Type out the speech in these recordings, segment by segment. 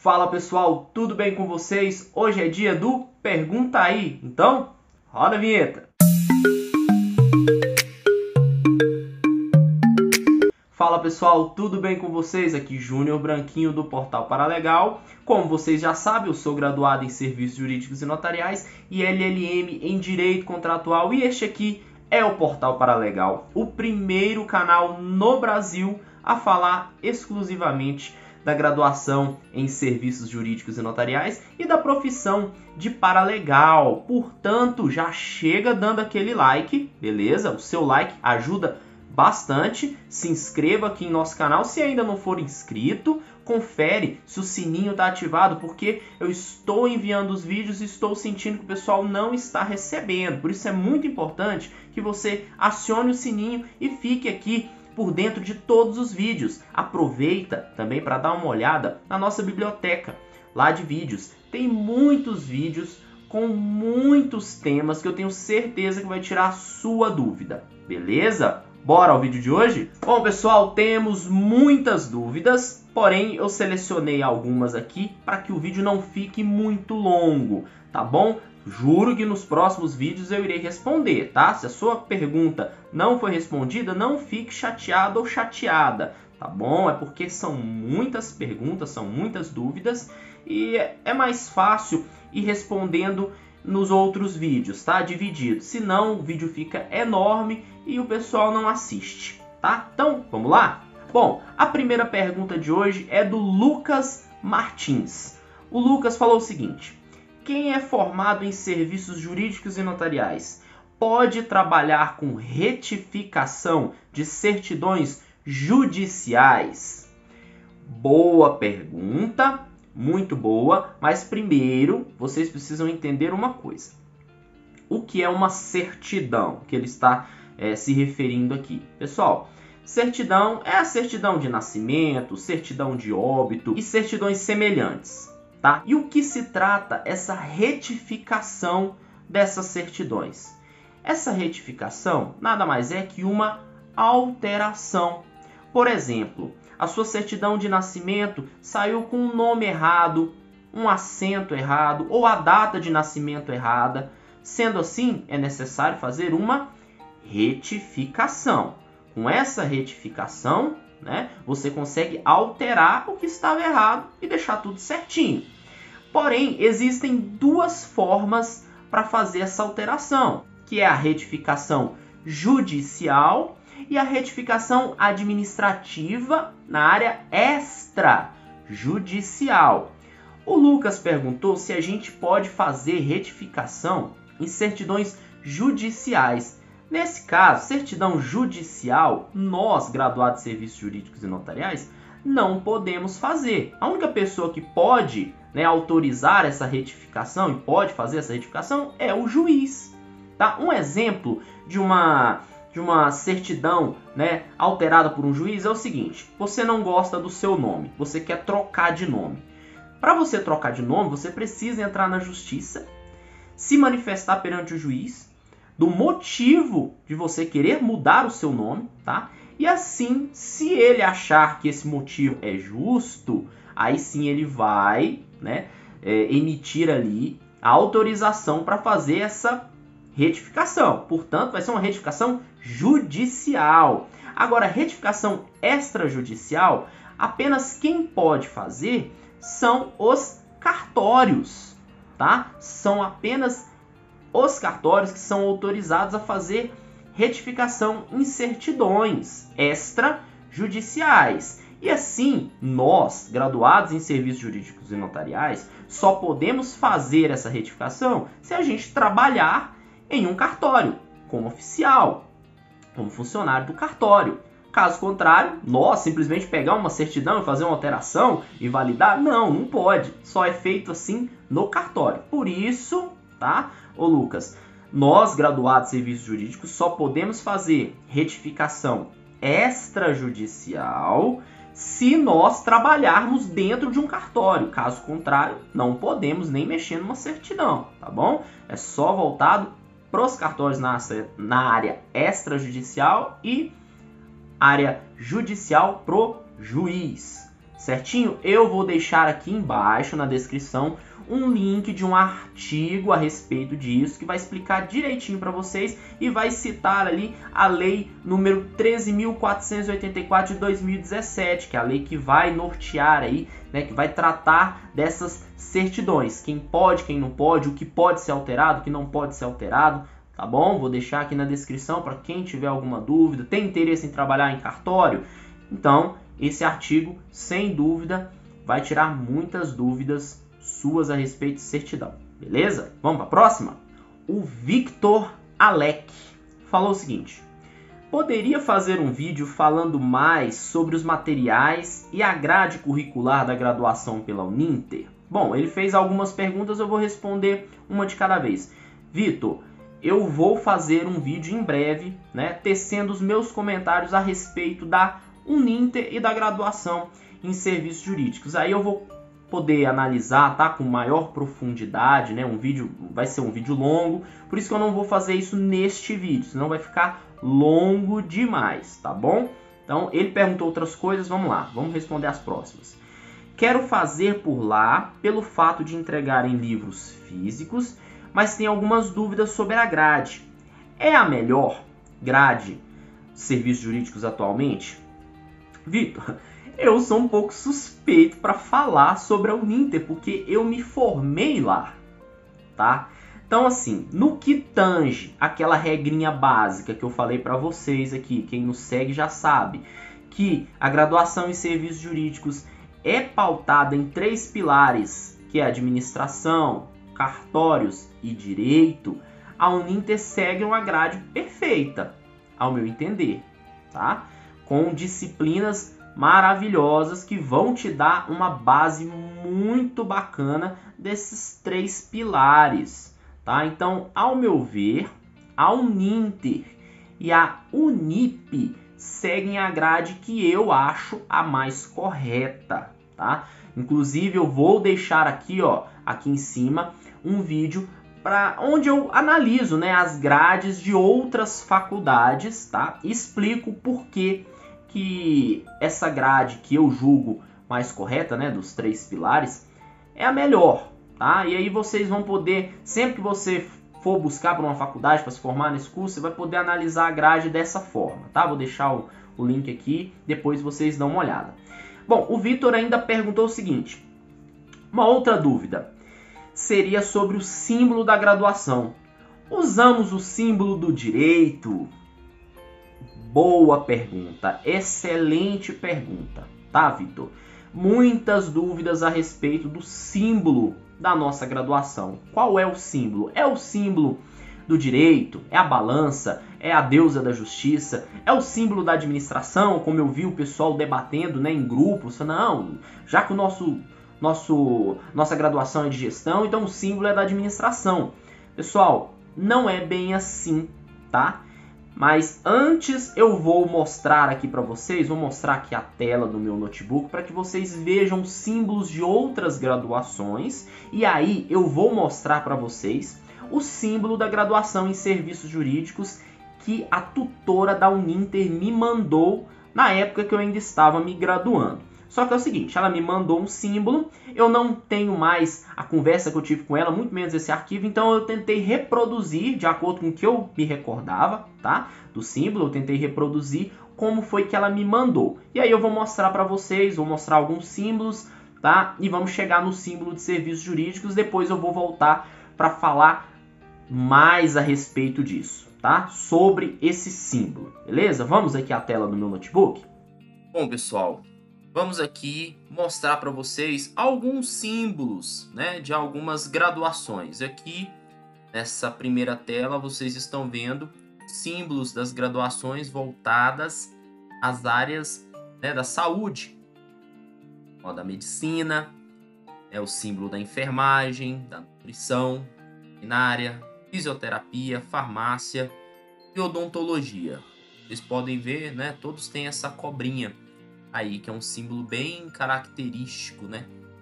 Fala pessoal, tudo bem com vocês? Hoje é dia do Pergunta Aí, então roda a vinheta! Fala pessoal, tudo bem com vocês? Aqui Júnior Branquinho do Portal Paralegal. Como vocês já sabem, eu sou graduado em Serviços Jurídicos e Notariais e LLM em Direito Contratual e este aqui é o Portal Paralegal, o primeiro canal no Brasil a falar exclusivamente da graduação em Serviços Jurídicos e Notariais e da profissão de paralegal. Portanto, já chega dando aquele like, beleza? O seu like ajuda bastante. Se inscreva aqui em nosso canal se ainda não for inscrito. Confere se o sininho está ativado, porque eu estou enviando os vídeos e estou sentindo que o pessoal não está recebendo. Por isso é muito importante que você acione o sininho e fique aqui por dentro de todos os vídeos. Aproveita também para dar uma olhada na nossa biblioteca lá de vídeos. Tem muitos vídeos com muitos temas que eu tenho certeza que vai tirar a sua dúvida, beleza? Bora ao vídeo de hoje? Bom, pessoal, temos muitas dúvidas, porém eu selecionei algumas aqui para que o vídeo não fique muito longo, tá bom? Juro que nos próximos vídeos eu irei responder, tá? Se a sua pergunta não foi respondida, não fique chateado ou chateada, tá bom? É porque são muitas perguntas, são muitas dúvidas e é mais fácil ir respondendo nos outros vídeos, tá? Dividido. Senão o vídeo fica enorme e o pessoal não assiste, tá? Então, vamos lá? Bom, a primeira pergunta de hoje é do Lucas Martins. O Lucas falou o seguinte: quem é formado em serviços jurídicos e notariais pode trabalhar com retificação de certidões judiciais? Boa pergunta, muito boa, mas primeiro vocês precisam entender uma coisa. O que é uma certidão que ele está se referindo aqui? Pessoal, certidão é a certidão de nascimento, certidão de óbito e certidões semelhantes. Tá? E o que se trata essa retificação dessas certidões? Essa retificação nada mais é que uma alteração. Por exemplo, a sua certidão de nascimento saiu com um nome errado, um acento errado ou a data de nascimento errada. Sendo assim, é necessário fazer uma retificação. Com essa retificação, você consegue alterar o que estava errado e deixar tudo certinho. Porém, existem duas formas para fazer essa alteração, que é a retificação judicial e a retificação administrativa na área extrajudicial. O Lucas perguntou se a gente pode fazer retificação em certidões judiciais. Nesse caso, certidão judicial, nós, graduados em Serviços Jurídicos e Notariais, não podemos fazer. A única pessoa que pode autorizar essa retificação e pode fazer essa retificação é o juiz. Tá? Um exemplo de uma certidão alterada por um juiz é o seguinte: você não gosta do seu nome, você quer trocar de nome. Para você trocar de nome, você precisa entrar na justiça, se manifestar perante o juiz do motivo de você querer mudar o seu nome, tá? E assim, se ele achar que esse motivo é justo, aí sim ele vai emitir ali a autorização para fazer essa retificação. Portanto, vai ser uma retificação judicial. Agora, retificação extrajudicial, apenas quem pode fazer são os cartórios, tá? São apenas os cartórios que são autorizados a fazer retificação em certidões extrajudiciais. E assim, nós, graduados em Serviços Jurídicos e Notariais, só podemos fazer essa retificação se a gente trabalhar em um cartório, como oficial, como funcionário do cartório. Caso contrário, nós simplesmente pegar uma certidão e fazer uma alteração e validar, não pode. Só é feito assim no cartório. Por isso, tá, ô Lucas, nós, graduados em Serviços Jurídicos, só podemos fazer retificação extrajudicial se nós trabalharmos dentro de um cartório. Caso contrário, não podemos nem mexer numa certidão, tá bom? É só voltado para os cartórios na área extrajudicial e área judicial pro juiz. certinho? Eu vou deixar aqui embaixo na descrição um link de um artigo a respeito disso, que vai explicar direitinho para vocês e vai citar ali a lei número 13.484 de 2017, que é a lei que vai nortear aí, né, que vai tratar dessas certidões, quem pode, quem não pode, o que pode ser alterado, o que não pode ser alterado, tá bom? Vou deixar aqui na descrição para quem tiver alguma dúvida, tem interesse em trabalhar em cartório, então esse artigo, sem dúvida, vai tirar muitas dúvidas suas a respeito de certidão, beleza? Vamos para a próxima? O Victor Alec falou o seguinte: poderia fazer um vídeo falando mais sobre os materiais e a grade curricular da graduação pela Uninter? Bom, ele fez algumas perguntas, eu vou responder uma de cada vez. Vitor, eu vou fazer um vídeo em breve, né, tecendo os meus comentários a respeito da Uninter e da graduação em serviços jurídicos. Aí eu vou poder analisar, tá, com maior profundidade, né? Vai ser um vídeo longo, por isso que eu não vou fazer isso neste vídeo, senão vai ficar longo demais, tá bom? Então, ele perguntou outras coisas, vamos lá, vamos responder as próximas. Quero fazer por lá, pelo fato de entregarem livros físicos, mas tenho algumas dúvidas sobre a grade. É a melhor grade de serviços jurídicos atualmente? Vitor, eu sou um pouco suspeito para falar sobre a Uninter, porque eu me formei lá, tá? Então, assim, no que tange aquela regrinha básica que eu falei para vocês aqui, quem nos segue já sabe, que a graduação em serviços jurídicos é pautada em 3 pilares, que é administração, cartórios e direito, a Uninter segue uma grade perfeita, ao meu entender, tá? Com disciplinas maravilhosas que vão te dar uma base muito bacana desses 3 pilares, tá? Então, ao meu ver, a Uninter e a Unip seguem a grade que eu acho a mais correta, tá? Inclusive, eu vou deixar aqui, ó, aqui em cima, um vídeo onde eu analiso, né, as grades de outras faculdades, tá? E explico por que essa grade que eu julgo mais correta, né, dos 3 pilares, é a melhor, tá? E aí vocês vão poder, sempre que você for buscar para uma faculdade para se formar nesse curso, você vai poder analisar a grade dessa forma, tá? Vou deixar o link aqui, depois vocês dão uma olhada. Bom, o Vitor ainda perguntou o seguinte: uma outra dúvida seria sobre o símbolo da graduação. Usamos o símbolo do direito? Boa pergunta, excelente pergunta, tá, Vitor? Muitas dúvidas a respeito do símbolo da nossa graduação. Qual é o símbolo? É o símbolo do direito? É a balança? É a deusa da justiça? É o símbolo da administração, como eu vi o pessoal debatendo, né, em grupos? Não, já que nossa graduação é de gestão, então o símbolo é da administração. Pessoal, não é bem assim, tá? Mas antes eu vou mostrar aqui para vocês, vou mostrar aqui a tela do meu notebook para que vocês vejam símbolos de outras graduações e aí eu vou mostrar para vocês o símbolo da graduação em serviços jurídicos que a tutora da Uninter me mandou na época que eu ainda estava me graduando. Só que é o seguinte, ela me mandou um símbolo, eu não tenho mais a conversa que eu tive com ela, muito menos esse arquivo, então eu tentei reproduzir de acordo com o que eu me recordava, tá? Do símbolo, eu tentei reproduzir como foi que ela me mandou. E aí eu vou mostrar para vocês, vou mostrar alguns símbolos, tá? E vamos chegar no símbolo de serviços jurídicos, depois eu vou voltar para falar mais a respeito disso, tá? Sobre esse símbolo, beleza? Vamos aqui à tela do meu notebook? Bom, pessoal, vamos aqui mostrar para vocês alguns símbolos, né, de algumas graduações. Aqui, nessa primeira tela, vocês estão vendo símbolos das graduações voltadas às áreas, né, da saúde. Ó, da medicina, é o símbolo da enfermagem, da nutrição, veterinária, fisioterapia, farmácia e odontologia. Vocês podem ver, né, todos têm essa cobrinha aí, que é um símbolo bem característico, né,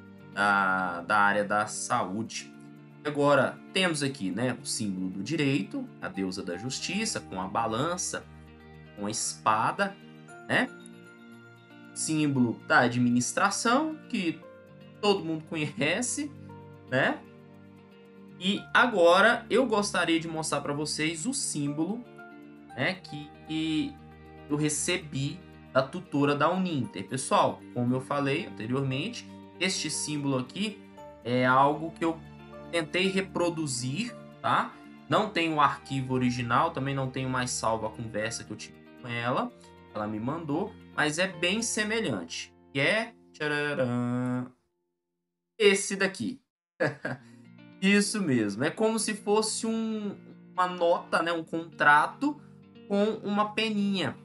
da área da saúde. Agora, temos aqui, né, o símbolo do direito, a deusa da justiça, com a balança, com a espada, né? símbolo da administração, que todo mundo conhece, né? E agora eu gostaria de mostrar para vocês o símbolo, né, que eu recebi da tutora da Uninter. Pessoal, como eu falei anteriormente, este símbolo aqui é algo que eu tentei reproduzir, tá? Não tenho o arquivo original, também não tenho mais salvo a conversa que eu tive com ela. Ela me mandou, mas é bem semelhante. Que é tcharam, esse daqui. Isso mesmo. É como se fosse uma nota, né, um contrato com uma peninha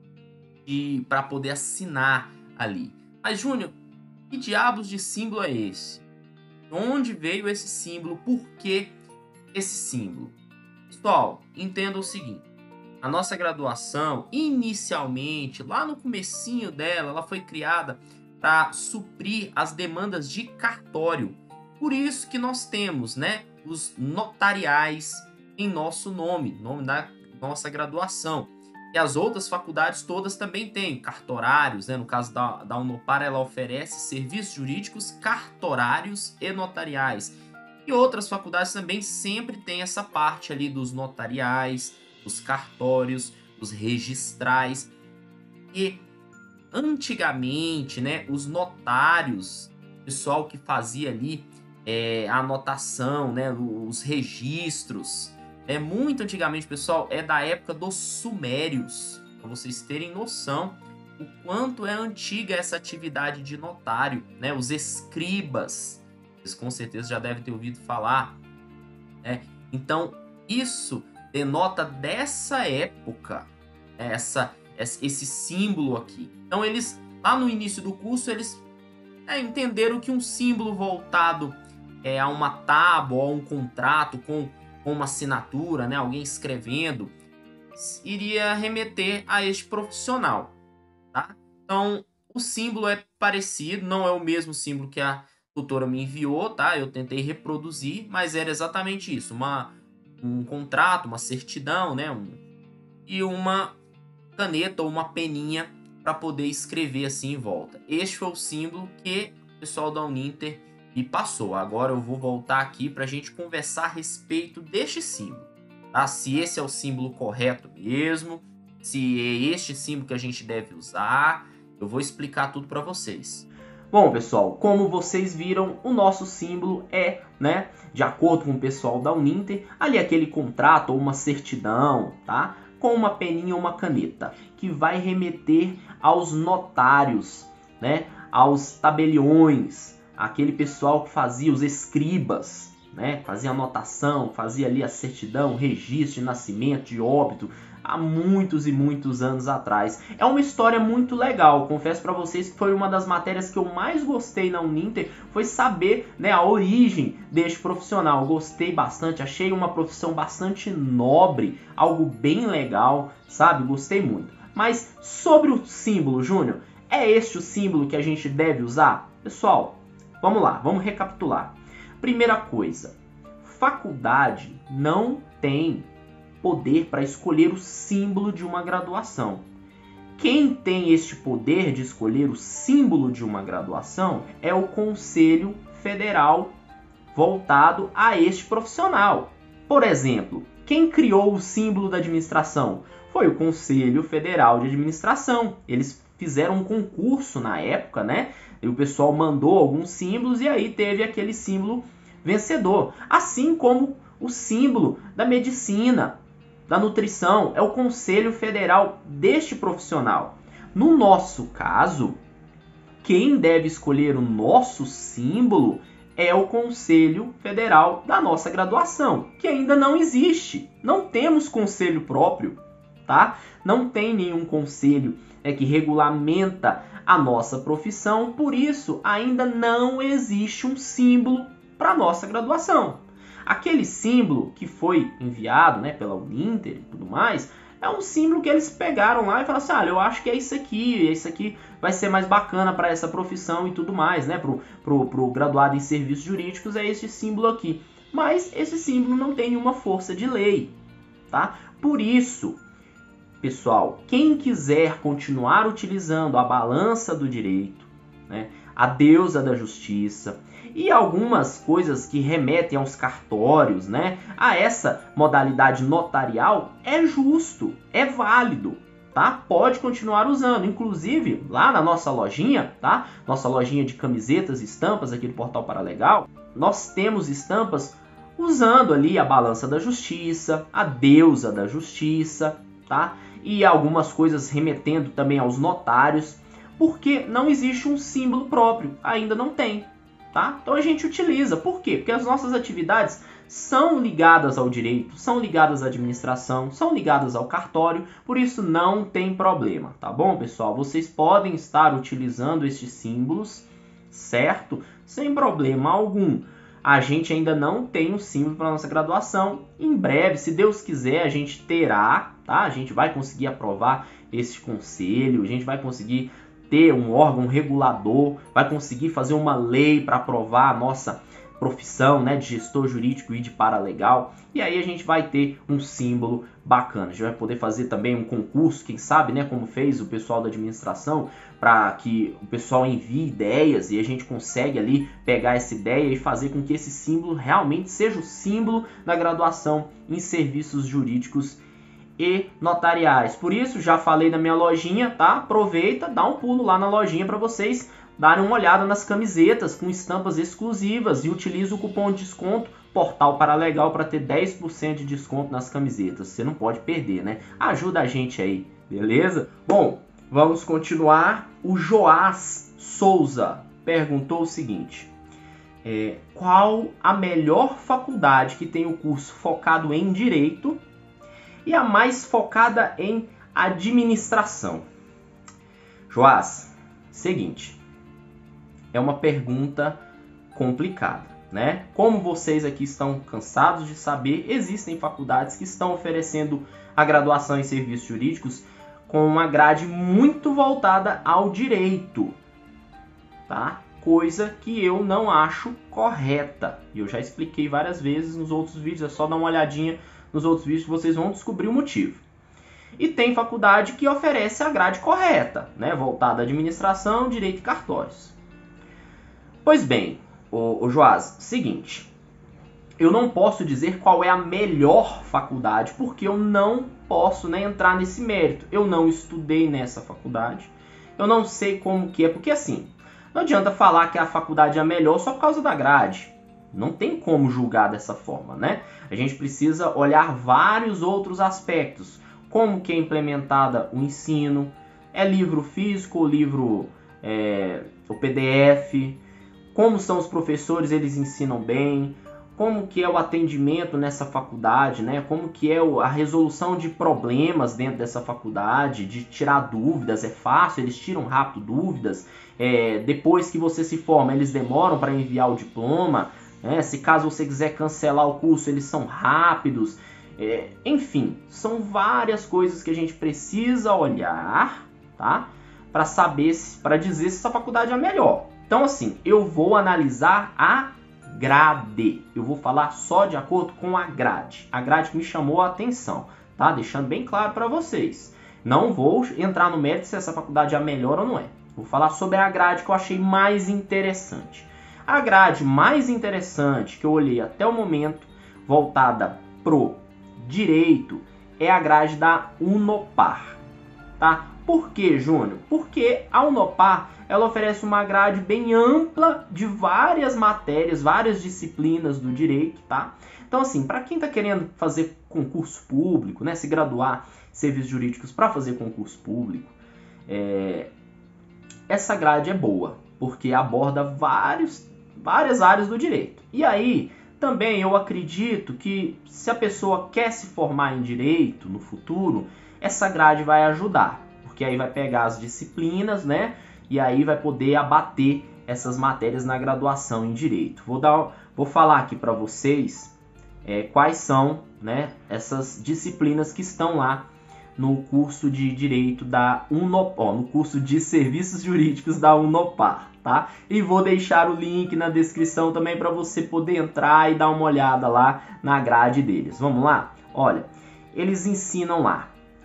para poder assinar ali. Mas, Júnior, que diabos de símbolo é esse? De onde veio esse símbolo? Por que esse símbolo? Pessoal, entenda o seguinte. A nossa graduação, inicialmente, lá no comecinho dela, ela foi criada para suprir as demandas de cartório. Por isso que nós temos, né, os notariais em nosso nome da nossa graduação. E as outras faculdades todas também têm cartorários, né? No caso da Unopar, ela oferece serviços jurídicos cartorários e notariais. E outras faculdades também sempre têm essa parte ali dos notariais, dos cartórios, dos registrais. E antigamente, né, os notários, o pessoal que fazia ali a anotação, né, os registros, muito antigamente, pessoal, é da época dos sumérios, para vocês terem noção o quanto é antiga essa atividade de notário, né? Os escribas, vocês com certeza já devem ter ouvido falar, né? Então, isso denota dessa época, né, esse símbolo aqui. Então, eles, lá no início do curso, eles entenderam que um símbolo voltado a uma tábua, ou a um contrato com uma assinatura, né, alguém escrevendo, iria remeter a este profissional, tá? Então, o símbolo é parecido, não é o mesmo símbolo que a tutora me enviou, tá? Eu tentei reproduzir, mas era exatamente isso, um contrato, uma certidão, né, e uma caneta ou uma peninha para poder escrever assim em volta. Este foi o símbolo que o pessoal da Uninter e passou. Agora eu vou voltar aqui para a gente conversar a respeito deste símbolo, tá? Se esse é o símbolo correto mesmo, se é este símbolo que a gente deve usar, eu vou explicar tudo para vocês. Bom, pessoal, como vocês viram, o nosso símbolo é, né, de acordo com o pessoal da Uninter, ali aquele contrato ou uma certidão, tá? Com uma peninha ou uma caneta, que vai remeter aos notários, né, aos tabeliões, aquele pessoal que fazia os escribas, né? Fazia anotação, fazia ali a certidão, registro de nascimento, de óbito, há muitos e muitos anos atrás. É uma história muito legal, confesso para vocês que foi uma das matérias que eu mais gostei na Uninter, foi saber, né, a origem deste profissional. Gostei bastante, achei uma profissão bastante nobre, algo bem legal, sabe? Gostei muito. Mas sobre o símbolo, Júnior, é este o símbolo que a gente deve usar? Pessoal, vamos lá, vamos recapitular. Primeira coisa, faculdade não tem poder para escolher o símbolo de uma graduação. Quem tem este poder de escolher o símbolo de uma graduação é o Conselho Federal voltado a este profissional. Por exemplo, quem criou o símbolo da administração? Foi o Conselho Federal de Administração. Eles fizeram um concurso na época, né? E o pessoal mandou alguns símbolos e aí teve aquele símbolo vencedor. Assim como o símbolo da medicina, da nutrição, é o Conselho Federal deste profissional. No nosso caso, quem deve escolher o nosso símbolo é o Conselho Federal da nossa graduação, que ainda não existe. Não temos conselho próprio, tá? Não tem nenhum conselho que regulamenta a nossa profissão, por isso ainda não existe um símbolo para a nossa graduação. Aquele símbolo que foi enviado, né, pela Uninter e tudo mais, é um símbolo que eles pegaram lá e falaram assim, eu acho que é isso aqui vai ser mais bacana para essa profissão e tudo mais, né, pro graduado em serviços jurídicos é esse símbolo aqui. Mas esse símbolo não tem nenhuma força de lei, tá? Por isso, pessoal, quem quiser continuar utilizando a balança do direito, né, a deusa da justiça e algumas coisas que remetem aos cartórios, né, a essa modalidade notarial, é justo, é válido, tá? Pode continuar usando. Inclusive, lá na nossa lojinha, tá? Nossa lojinha de camisetas e estampas aqui do Portal Paralegal, nós temos estampas usando ali a balança da justiça, a deusa da justiça, tá? E algumas coisas remetendo também aos notários, porque não existe um símbolo próprio, ainda não tem, tá? Então a gente utiliza. Por quê? Porque as nossas atividades são ligadas ao direito, são ligadas à administração, são ligadas ao cartório, por isso não tem problema, tá bom, pessoal? Vocês podem estar utilizando estes símbolos, certo? Sem problema algum. A gente ainda não tem um símbolo para nossa graduação. Em breve, se Deus quiser, a gente terá, tá? A gente vai conseguir aprovar esse conselho, a gente vai conseguir ter um órgão regulador, vai conseguir fazer uma lei para aprovar a nossa profissão, né, de gestor jurídico e de paralegal, e aí a gente vai ter um símbolo bacana. A gente vai poder fazer também um concurso, quem sabe, né, como fez o pessoal da administração, para que o pessoal envie ideias e a gente consegue ali pegar essa ideia e fazer com que esse símbolo realmente seja o símbolo da graduação em serviços jurídicos e notariais. Por isso, já falei na minha lojinha, tá? Aproveita, dá um pulo lá na lojinha para vocês darem uma olhada nas camisetas com estampas exclusivas e utilize o cupom de desconto Portal Paralegal para ter 10% de desconto nas camisetas. Você não pode perder, né? Ajuda a gente aí, beleza? Bom, vamos continuar. O Joás Souza perguntou o seguinte: qual a melhor faculdade que tem o curso focado em Direito e a mais focada em Administração? Joás, seguinte, é uma pergunta complicada, né? Como vocês aqui estão cansados de saber, existem faculdades que estão oferecendo a graduação em serviços jurídicos com uma grade muito voltada ao direito, tá? Coisa que eu não acho correta. E eu já expliquei várias vezes nos outros vídeos, é só dar uma olhadinha nos outros vídeos que vocês vão descobrir o motivo. E tem faculdade que oferece a grade correta, né? Voltada à administração, direito e cartórios. Pois bem, o Joás, seguinte, eu não posso dizer qual é a melhor faculdade, porque eu não posso, né, entrar nesse mérito. Eu não estudei nessa faculdade, eu não sei como que é, porque assim, não adianta falar que a faculdade é a melhor só por causa da grade. Não tem como julgar dessa forma, né? A gente precisa olhar vários outros aspectos, como que é implementada o ensino, é livro físico ou livro o PDF, como são os professores, eles ensinam bem, como que é o atendimento nessa faculdade, né? Como que é a resolução de problemas dentro dessa faculdade, de tirar dúvidas, é fácil, eles tiram rápido dúvidas, depois que você se forma, eles demoram para enviar o diploma, né? Se caso você quiser cancelar o curso, eles são rápidos, enfim, são várias coisas que a gente precisa olhar, tá? Para saber, para dizer se essa faculdade é a melhor. Então, assim, eu vou analisar a grade. Eu vou falar só de acordo com a grade que me chamou a atenção, tá? Deixando bem claro para vocês. Não vou entrar no mérito se essa faculdade é a melhor ou não é. Vou falar sobre a grade que eu achei mais interessante. A grade mais interessante que eu olhei até o momento, voltada pro direito, é a grade da Unopar, tá? Por quê, Júnior? Porque a Unopar, ela oferece uma grade bem ampla de várias matérias, várias disciplinas do direito, tá? Então, assim, para quem está querendo fazer concurso público, né, se graduar em serviços jurídicos para fazer concurso público, essa grade é boa, porque aborda várias áreas do direito. E aí, também eu acredito que se a pessoa quer se formar em direito no futuro, essa grade vai ajudar, porque aí vai pegar as disciplinas, né? E aí vai poder abater essas matérias na graduação em direito. Vou falar aqui para vocês quais são, né, essas disciplinas que estão lá no curso de direito da Unopar, no curso de serviços jurídicos da Unopar, tá? E vou deixar o link na descrição também para você poder entrar e dar uma olhada lá na grade deles. Vamos lá? Olha, eles ensinam lá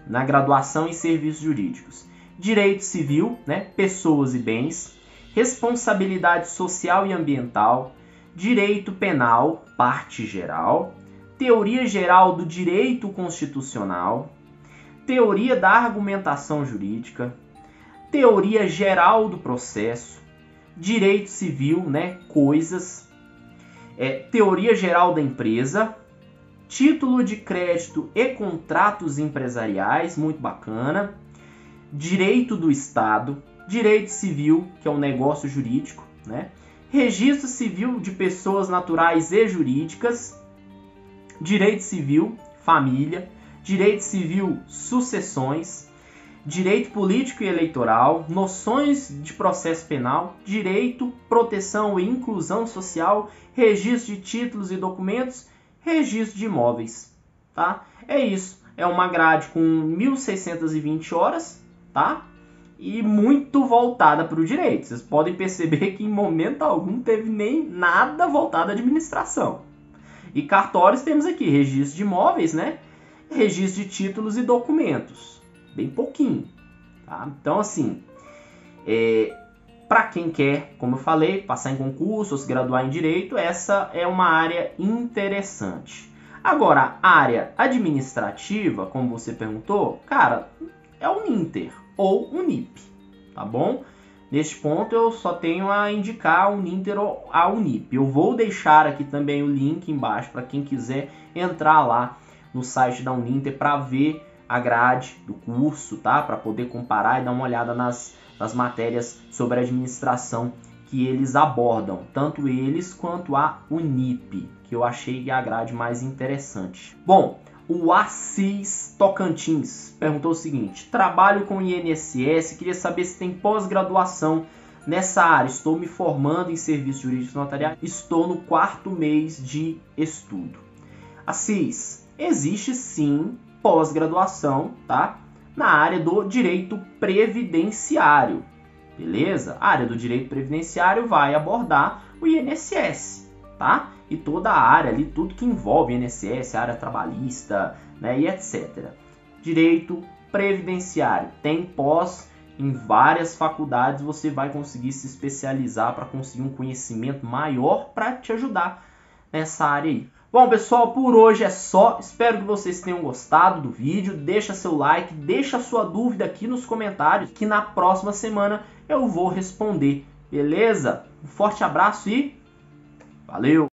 na graduação em serviços jurídicos. Direito civil, né? Pessoas e bens. Responsabilidade social e ambiental. Direito penal, parte geral. Teoria geral do direito constitucional. Teoria da argumentação jurídica. Teoria geral do processo. Direito civil, né? Coisas. Teoria geral da empresa. Título de crédito e contratos empresariais, muito bacana. Direito do Estado. Direito civil, que é um negócio jurídico, né? Registro civil de pessoas naturais e jurídicas. Direito civil, família. Direito civil, sucessões. Direito político e eleitoral, noções de processo penal, direito, proteção e inclusão social, registro de títulos e documentos, registro de imóveis, tá? É isso, é uma grade com 1.620 horas, tá? E muito voltada para o direito. Vocês podem perceber que em momento algum teve nem nada voltado à administração. E cartórios temos aqui, registro de imóveis, né? Registro de títulos e documentos. Bem pouquinho, tá? Então, assim, para quem quer, como eu falei, passar em concurso ou se graduar em Direito, essa é uma área interessante. Agora, a área administrativa, como você perguntou, cara, é o Uninter ou Unip, tá bom? Neste ponto, eu só tenho a indicar a Uninter ou a Unip. Eu vou deixar aqui também o link embaixo para quem quiser entrar lá no site da Uninter para ver a grade do curso, tá? Para poder comparar e dar uma olhada nas matérias sobre administração que eles abordam, tanto eles quanto a Unip, que eu achei a grade mais interessante. Bom, o Assis Tocantins perguntou o seguinte: trabalho com INSS, queria saber se tem pós-graduação nessa área. Estou me formando em serviços jurídicos notariais, estou no 4º mês de estudo. Assis, existe sim pós-graduação, tá? Na área do direito previdenciário, beleza? A área do direito previdenciário vai abordar o INSS, tá? E toda a área ali, tudo que envolve INSS, a área trabalhista, né, e etc. Direito previdenciário tem pós em várias faculdades, você vai conseguir se especializar para conseguir um conhecimento maior para te ajudar nessa área aí. Bom, pessoal, por hoje é só. Espero que vocês tenham gostado do vídeo. Deixa seu like, deixa sua dúvida aqui nos comentários, que na próxima semana eu vou responder, beleza? Um forte abraço e valeu!